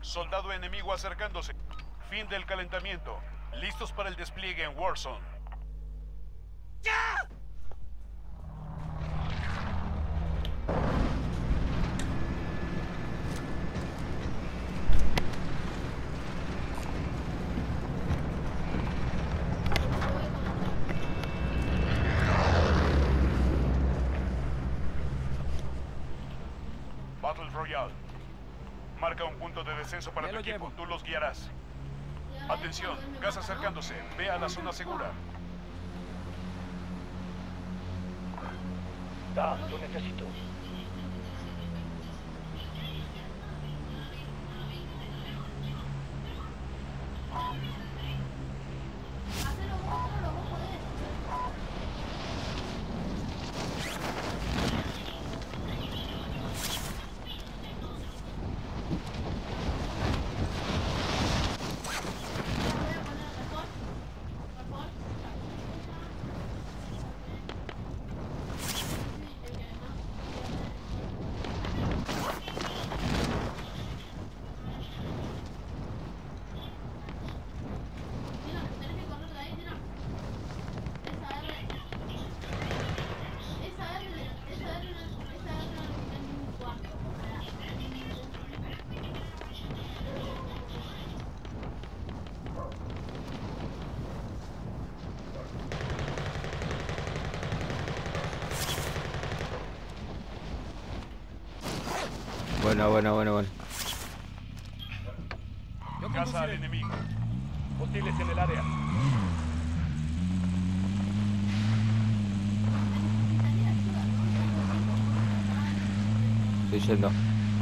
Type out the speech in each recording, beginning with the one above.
Soldado enemigo acercándose. Fin del calentamiento. Listos para el despliegue en Warzone. ¡Ya! Battle Royale. Marca un punto de descenso para tu equipo. Tú los guiarás. Atención, gas acercándose. Ve a la zona segura. Lo necesito. Bueno. Caza al enemigo. Hostiles en el área. Estoy yendo.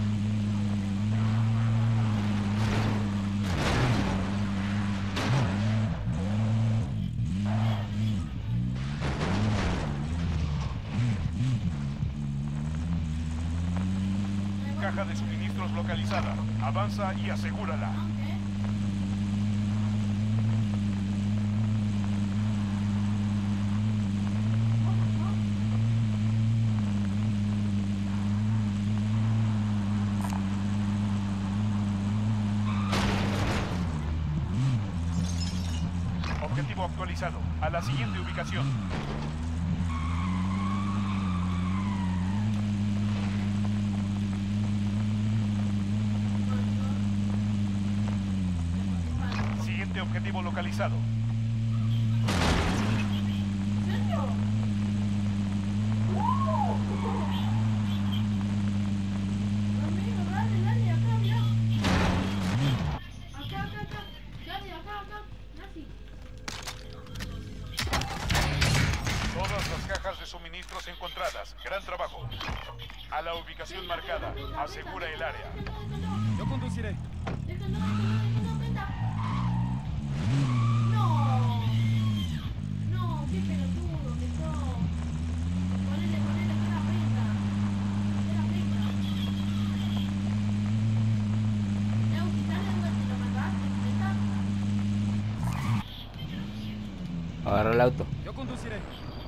Caja de suministros localizada. Avanza y asegúrala. Objetivo actualizado. A la siguiente ubicación. Siguiente objetivo localizado. Todas las cajas de suministros encontradas. Gran trabajo. A la ubicación marcada. Asegura el área. Yo conduciré. No, qué pelotudo que sos. Ponele, que la preta. Quítale donde lo mataste, Agarra el auto. Yo conduciré.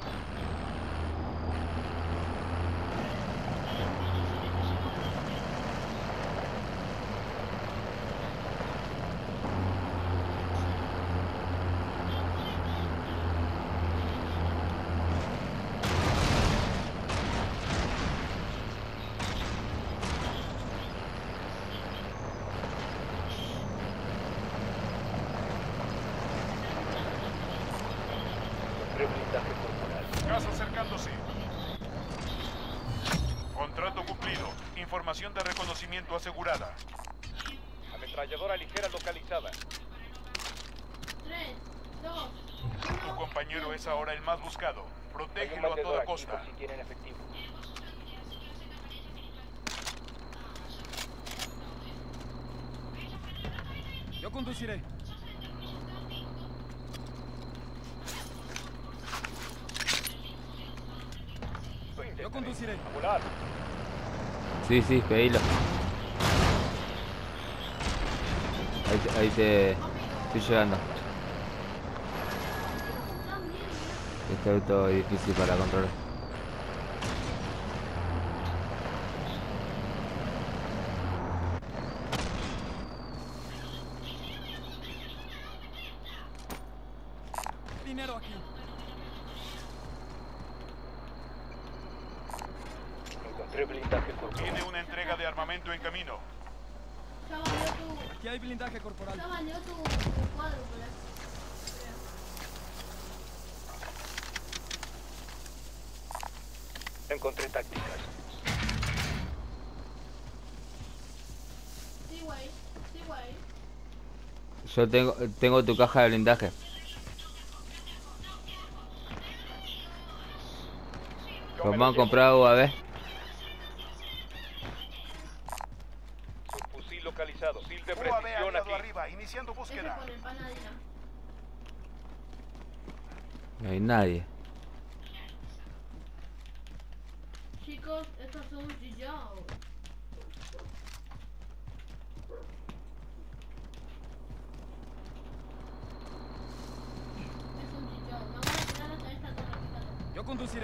Blindaje corporal. Gas acercándose. Contrato cumplido. Información de reconocimiento asegurada. Ametralladora ligera localizada. 3, 2, Tu compañero es ahora el más buscado. Protégelo a toda costa. Si tienen efectivo. Yo conduciré. Yo conduciré. A volar. Sí, pedilo. Ahí te... Estoy llegando. Este auto es difícil para controlar. dinero aquí. Encontré blindaje corporal. Tiene una entrega de armamento en camino. Ya valió tu... Aquí hay blindaje corporal. Ya valió tu cuadro, por ahí. Encontré tácticas. Sí, güey. Sí, güey. Yo tengo tu caja de blindaje. Yo Nos me van a lo llevo. comprar UAV. Subfusil localizado. Fusil de UAV precisión aliado aquí. arriba, iniciando Ese búsqueda. con el panadina. No hay nadie. Chicos, estos son chillaos. Es un chillao. Me voy a tirar hasta esta torre, fíjate. Yo conduciré.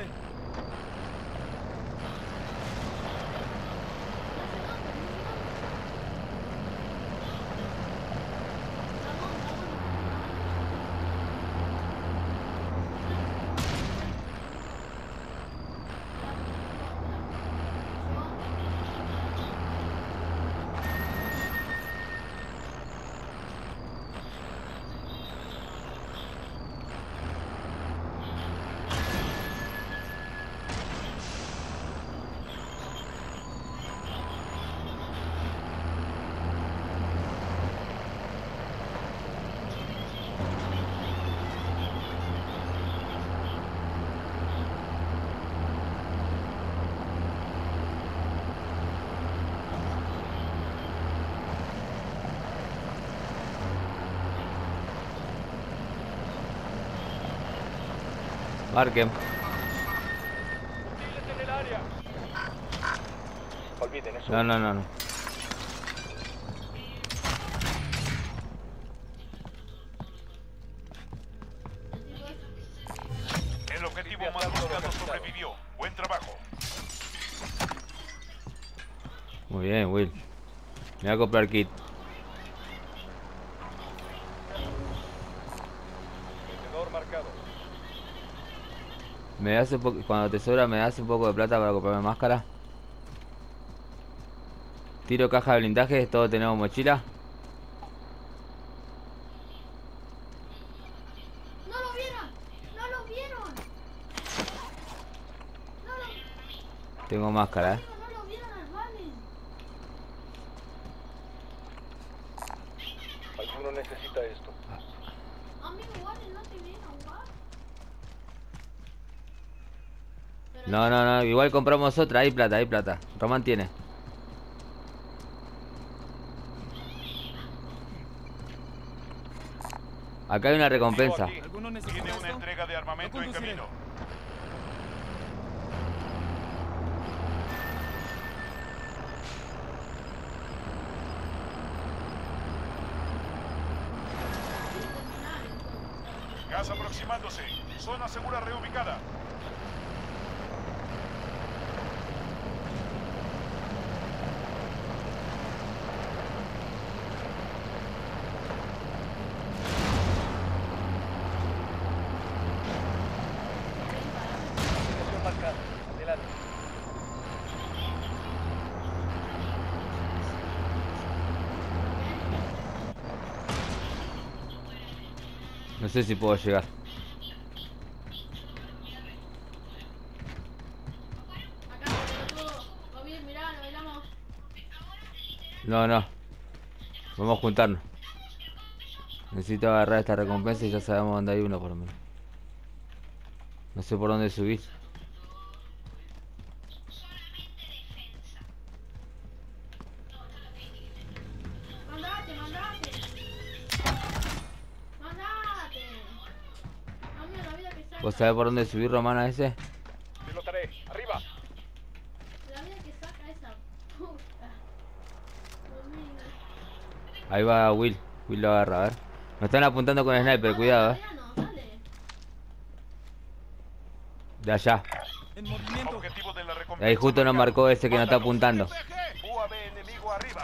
Marquen. Fusiles en el área. Olviden eso. No. El objetivo más buscado sobrevivió. Buen trabajo. Muy bien, Will. Me voy a comprar kit. Vendedor marcado. Me das cuando te sobra, me das un poco de plata para comprarme máscara. Tiro caja de blindaje, todos tenemos mochila. ¡No lo vieron! ¡No lo vieron! ¡No lo Tengo máscara, no lo vieron al Valen! Alguno necesita esto. Amigo, Valen, no te vieron, ¿what? Pero No, igual compramos otra, hay plata. Román tiene. Acá hay una recompensa. ¿Alguno necesita Tiene una esto? entrega de armamento Yo en conduciré. camino. Gas aproximándose. Zona segura reubicada. Dirección marcada. Adelante. No sé si puedo llegar. acá, pelotudo. Bien, mirá, lo bailamos. No. Vamos a juntarnos. Necesito agarrar esta recompensa y ya sabemos dónde hay uno por lo menos. No sé por dónde subir. Mandate. Amigo, la vida que saca. ¿Vos sabés por dónde subir, Román, a ese? Pilotaré. Arriba. La vida que saca esa puta. Domingo. Ahí va Will. Will lo agarra, a ver. Me están apuntando con el sniper, cuidado, Mariano, dale. De allá. En movimiento. Objetivo de la recompensa. Ahí justo nos marcado. marcó ese que nos está Mátalo. apuntando. UAV enemigo arriba.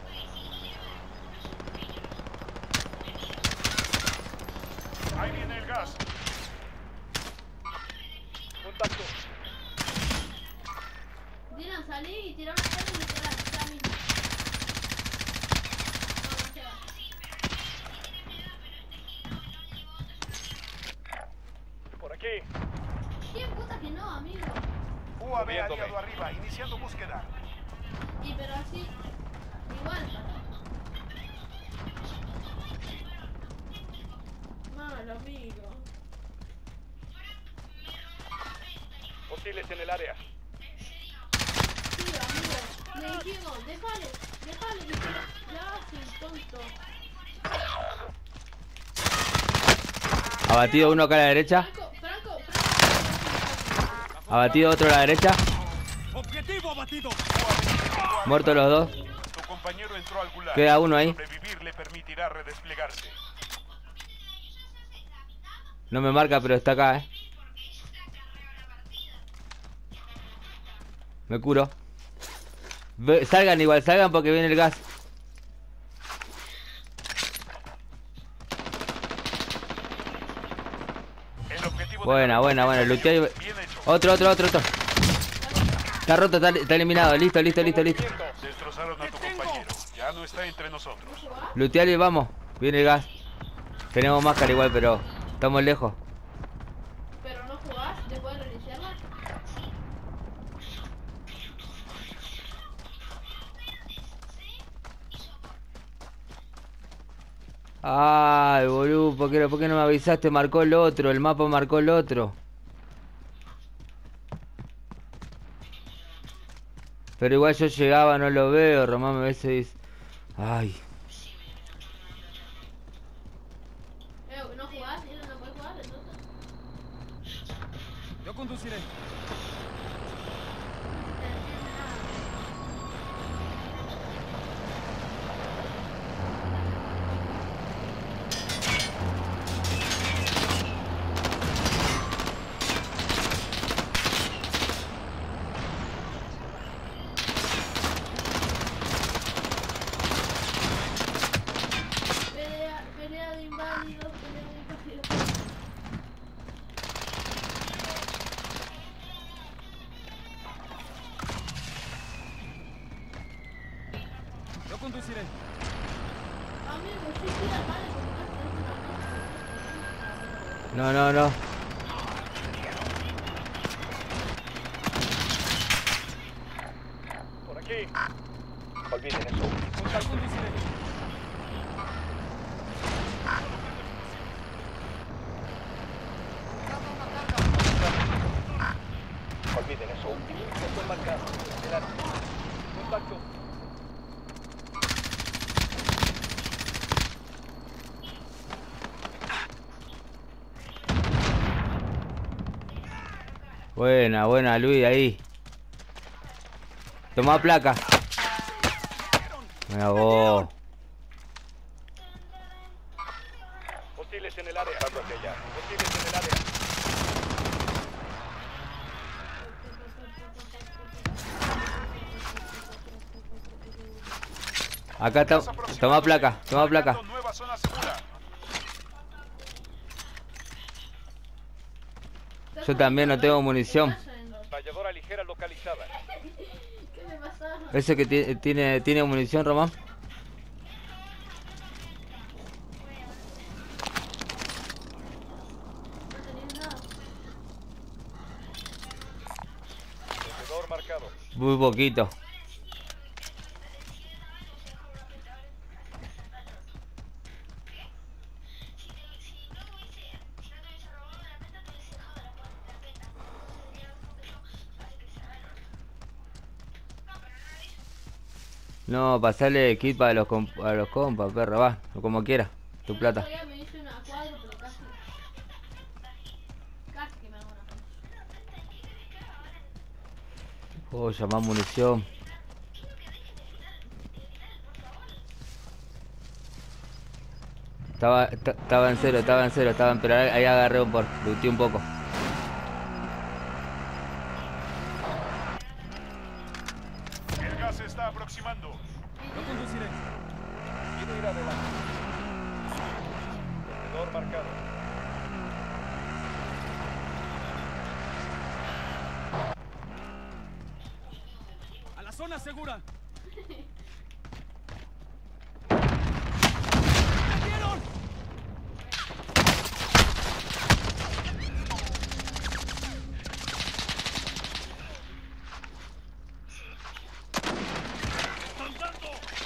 Ahí viene el gas. Contacto. Dylan, salí y tirá una carga y literal, ya mismo. No, no se va. Por aquí. ¿Qué puta que no, amigo? UAV Moviéndome. aliado arriba, iniciando búsqueda. Y pero así, igual. Malo, amigo. Hostiles en el área. Sí, amigo. Le dijimos, déjale que quiera. Ya, sin tonto. Abatido uno acá a la derecha. Franco. Abatido otro a la derecha. Objetivo abatido. Muertos los dos. Tu compañero entró al gulag. Queda uno ahí. Sobrevivir le permitirá redesplegarse. No me marca, pero está acá, Me curo. Salgan igual, salgan porque viene el gas. El objetivo Buena, de buena, buena. Lootear y- bien hecho. Otro. Está roto, está eliminado. Listo. Destrozaron a tu compañero. Ya no está entre nosotros. Lootear y vamos. Viene el gas. Tenemos máscara igual, pero estamos lejos. Pero no jugás, después de reiniciarla. Ay, boludo, ¿por qué no me avisaste? Marcó el otro, el mapa marcó el otro. Pero igual yo llegaba, no lo veo, Román me dice. Ay, ¿No jugás? ¿No puedes jugar entonces? Yo conduciré. Pelea de inválidos. Yo conduciré. Amigo, sí, tira, vale, no. Por aquí. Olviden eso. Yo conduciré. Olviden eso. Estoy marcado. Adelante. Contacto. Buena, Luis, ahí. Toma placa. Mira vos. Hostiles en el área. Pasando hacia allá. Hostiles en el área. Acá está. Toma placa. Marcando nueva zona segura. Yo también no tengo munición. Valladora ligera localizada. ¿Qué me pasa? ¿Ese que tiene munición, Román? No tenías nada. Vendedor marcado. Muy poquito. No, pasale kit para los compas, perro, va, o como quiera, tu plata. Todavía me hice una cuadro, pero casi. Casi que me hago una cosa. Puedo llamar munición. Estaba en cero, pero ahí agarré luteé un poco. El gas se está aproximando. Yo conduciré. Quiero ir adelante. Vendedor marcado. zona segura. ¡Me dieron! ¡Están dando!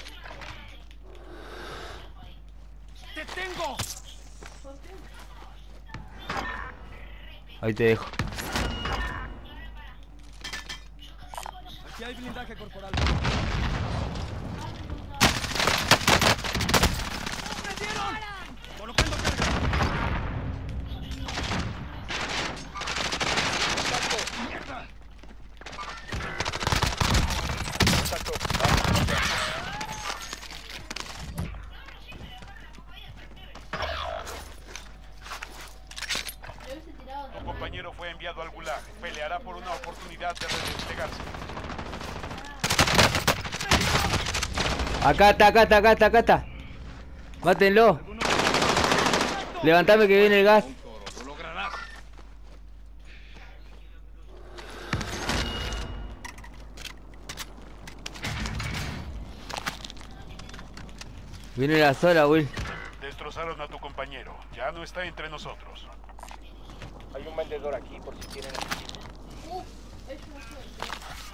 ¡Te tengo! ¿Por qué? Ahí te dejo. Aquí hay blindaje corporal. ¡Me dieron! ¡Colocando carga! ¡Mierda! Contacto. Le hubiese tirado Tu compañero fue enviado al gulag. Peleará por una oportunidad de redesplegarse. Acá está, acá está, acá está, acá está. Mátenlo. Levantame que viene el gas. Lo lograrás. Viene la sola, Will. Destrozaron a tu compañero. Ya no está entre nosotros. Hay un vendedor aquí por si quieren asistir. Es una suerte.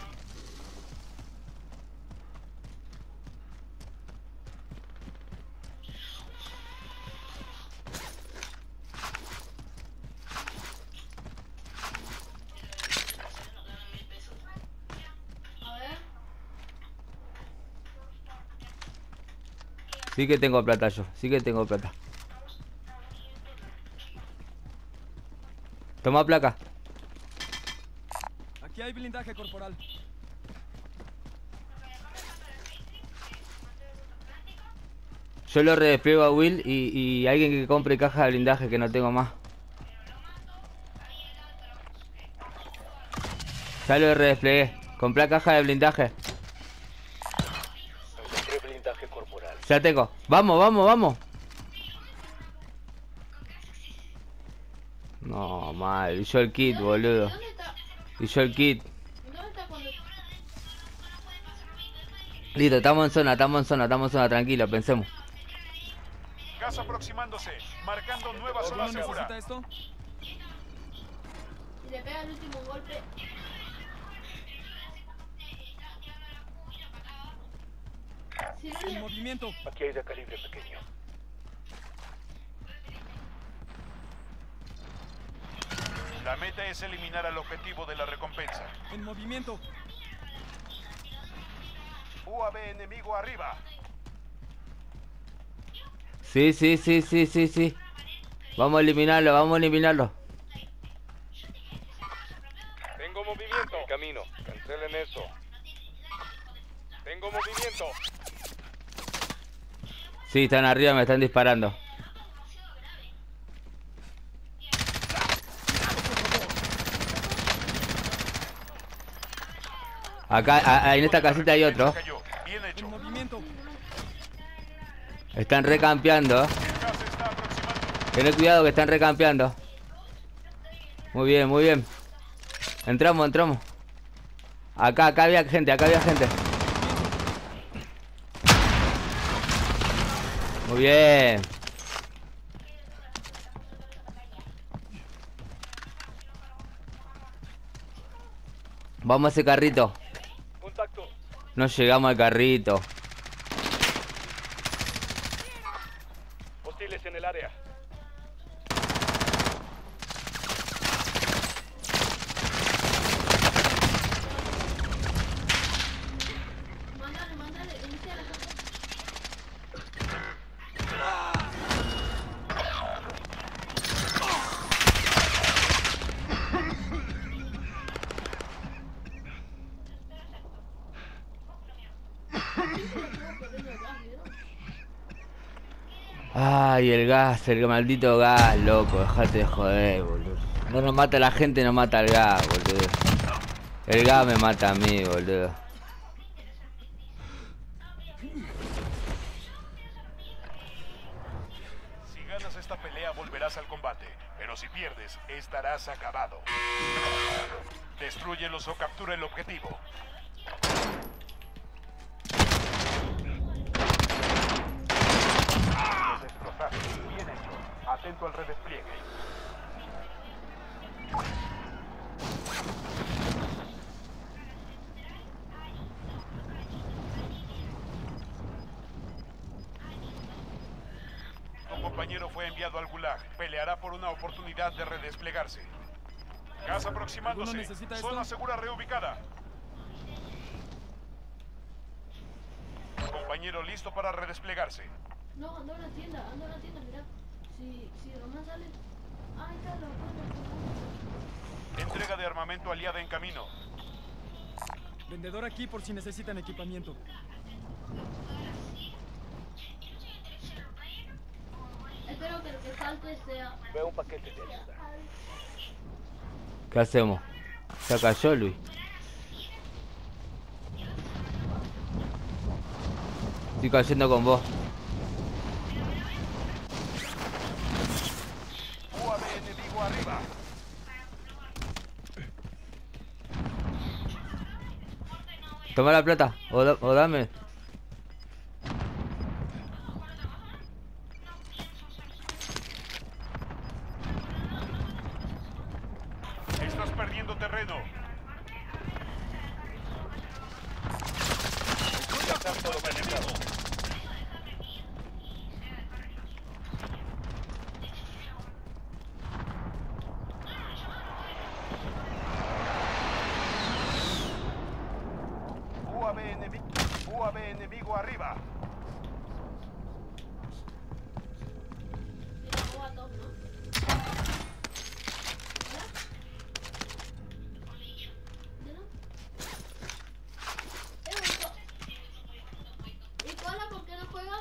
A ver. Sí que tengo plata yo, sí que tengo plata. Toma placa. Aquí hay blindaje corporal. Yo lo redespliego a Will y alguien que compre caja de blindaje que no tengo más. Ya lo redesplegué. Compré caja de blindaje. Encontré blindaje corporal. Ya tengo. Vamos, vamos, vamos. No, mal. Y yo el kit, boludo. ¿Dónde está? Y yo el kit. ¿Dónde está cuando.? Listo, estamos en zona, estamos en zona, estamos en zona. Tranquilo, pensemos. Gas aproximándose. Marcando nueva zona ¿Alguno segura. necesita esto? Si le pega el último golpe. Si no En le. movimiento. Aquí hay de calibre pequeño. La meta es eliminar al objetivo de la recompensa. En movimiento. UAV enemigo arriba. Sí, sí, sí, sí, sí, sí. Vamos a eliminarlo, vamos a eliminarlo. Tengo movimiento. En camino. Cancelen eso. Tengo movimiento. Sí, están arriba, me están disparando. Acá, en esta casita hay otro. Cayó. Bien hecho. En movimiento. Están recampeando. El gas se está aproximando. Tened cuidado que están recampeando. Muy bien, muy bien. Entramos, entramos. Acá había gente, acá había gente. Muy bien. Vamos a ese carrito. Contacto. No llegamos al carrito. Hostiles en el área. Mándale, inicia la cosa. Ay, el maldito gas, loco. Dejate de joder, boludo. No nos mata la gente, nos mata el gas, boludo. El gas me mata a mí, boludo. Si ganas esta pelea volverás al combate, pero si pierdes estarás acabado. Destrúyelos o captura el objetivo. aterrizaje. Bien hecho. Atento al redespliegue. Tu compañero fue enviado al Gulag. Peleará por una oportunidad de redesplegarse. Gas aproximándose. ¿Alguno necesita esto? Zona segura reubicada. Compañero listo para redesplegarse. No, ando en la tienda, mira. Si Román sale. Ahí está, lo puedo. Entrega de armamento aliada en camino. Vendedor aquí por si necesitan equipamiento. Espero que el que falte sea. Veo un paquete de ayuda. ¿Qué hacemos? Se cayó Luis. Estoy cayendo con vos. UAV enemigo arriba. Toma la plata. O dame. Estás perdiendo terreno. Está todo conectado. UAV enemigo arriba. Mira, juega top, ¿no? ¿Mira? ¿Y Koala por qué no juega?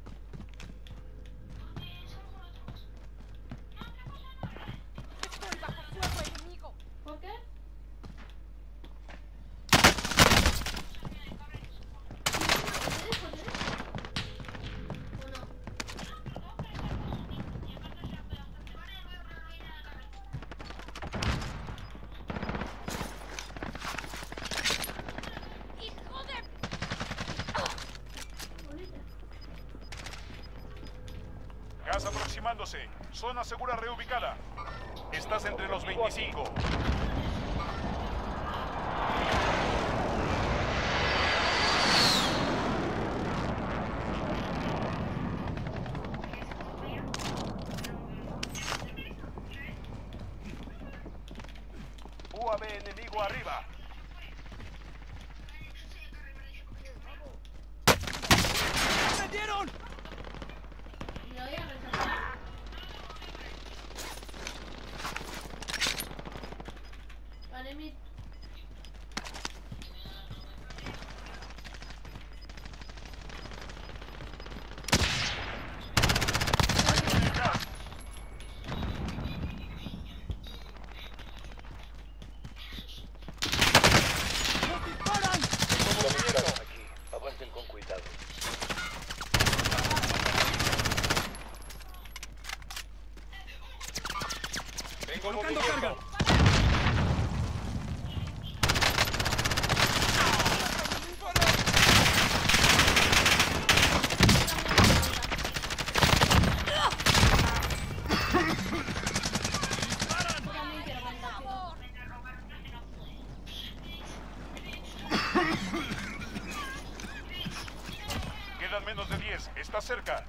Estoy bajo fuego enemigo. ¿Por qué? ¿O no? ¡Hijo de... Bonita. Gas aproximándose. Zona segura reubicada. Estás entre los 25. UAV enemigo arriba. ¡Me dieron! Me voy a rescatar. Vale, mi... ¡Nos disparan! Comunicados aquí. Avancen con cuidado. Tengo ¡Colocando movimiento. carga! Yo también quiero rentar, chicos. Quedan menos de 10. Está cerca.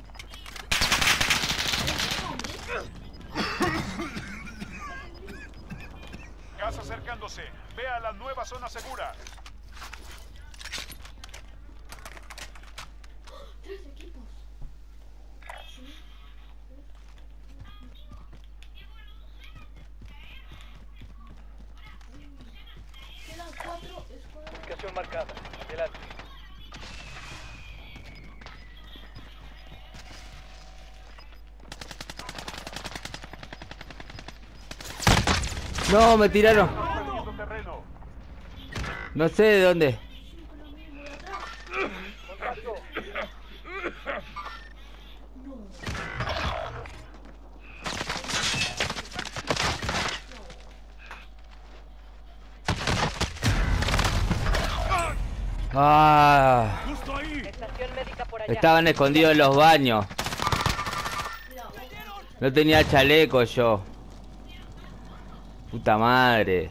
Gas acercándose. Ve a la nueva zona segura. 3 equipos. Sí. Quedan 4 escuadras. Ubicación marcada. Adelante. No, me tiraron. Perdiendo terreno. No sé de dónde. Siempre lo mismo de atrás. Contacto. Ah, ¡Justo ahí! Estación médica por allá. estaban escondidos en los baños. No tenía chaleco yo. Puta madre.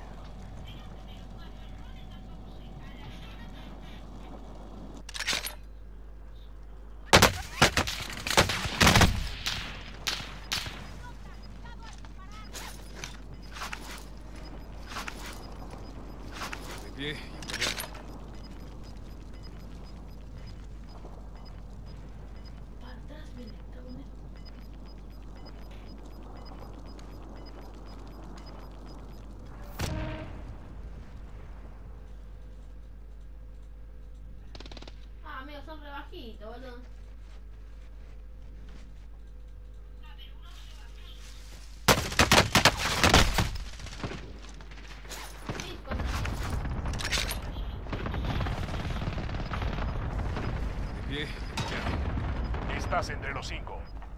De pie y a pelear. Para atrás, viene, cabrón. Ah, amigos, son rebajitos, boludo. Sí, De pie y a pelear. Estás entre los 5.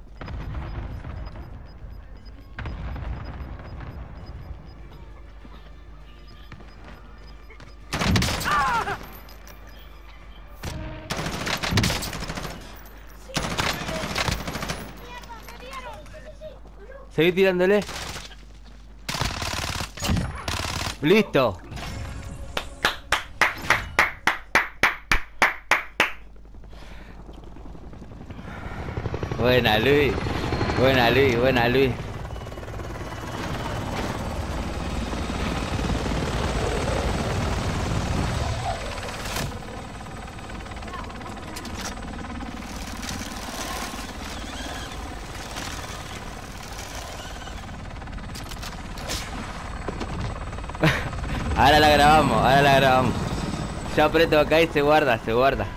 Seguí tirándole. Listo. Buena Luis. Buena Luis, buena Luis. Ahora la grabamos, ahora la grabamos. Yo aprieto acá y se guarda, se guarda.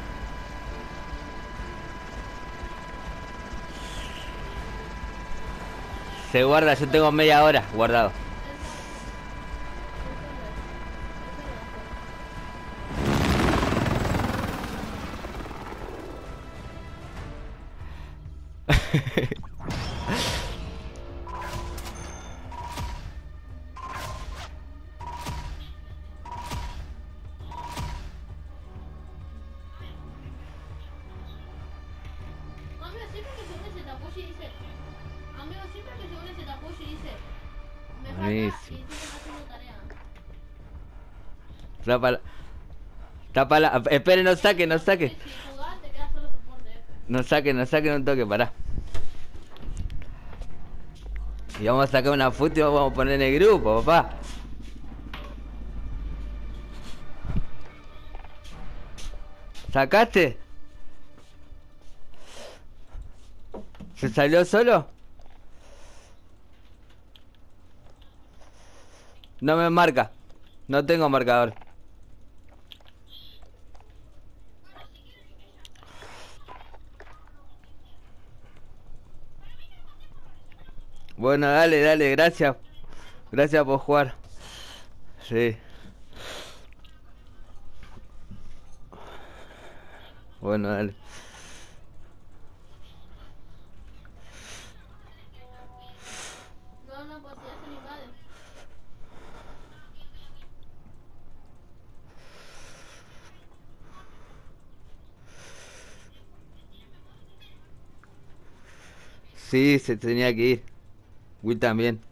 Se guarda, yo tengo media hora guardado. Amigo, siempre que se une se tapó y dice. Amigo, siempre que se une se tapó y dice. Me falta y Buenísimo. sigue haciendo tarea. Tápala. Tápala. Espere, no saque, no saque. Si jugás te quedas solo soporte. No saque un toque, pará. Y vamos a sacar una foto y vamos a poner en el grupo, papá. ¿Sacaste? ¿Se salió solo? No me marca. No tengo marcador. Bueno, dale, dale, gracias. Gracias por jugar. Sí. Bueno, dale. No, pues ya se invade. Sí, se tenía que ir. Will también.